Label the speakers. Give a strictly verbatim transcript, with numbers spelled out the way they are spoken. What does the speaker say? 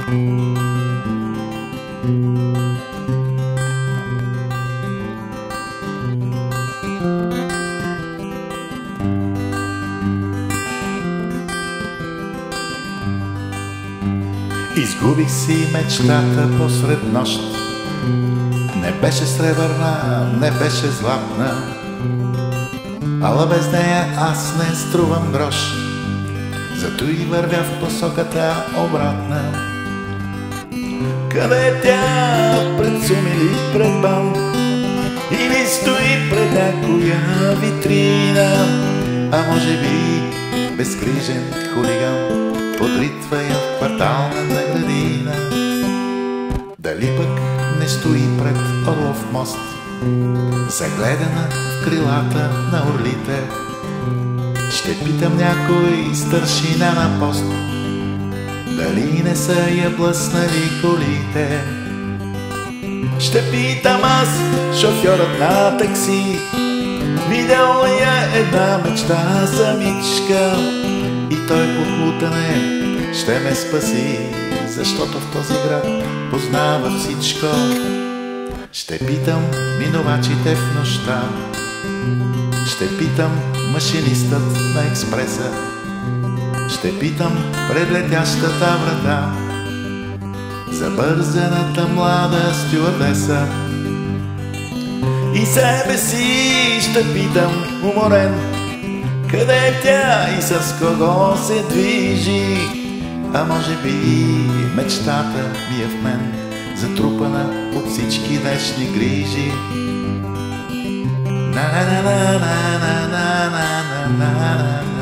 Speaker 1: Изгубих си мечтата посред нощ. Не беше сребърна, не беше златна, ала без нея аз не струвам грош. Зато и вървя в посоката обратна. Къде тя? Пред сум или пред бал? Или стои пред някоя витрина? А може би безгрижен хулиган подритва я в кварталната градина. Дали пък не стои пред Орлов мост, загледана в крилата на орлите? Ще питам някой старшина на пост, дали не са я блъснали колите. Ще питам аз шофьорът на такси, видял ли я една мечта самичка? И той поклутане ще ме спаси, защото в този град познава всичко. Ще питам минувачите в нощта, ще питам машинистът на експреса, ще питам пред-летящата врата забързаната млада стюардеса. И себе си ще питам уморен, къде е тя и с кого се движи? А може би мечтата ми е в мен, затрупана от всички вечни грижи. На на на на на на на на на на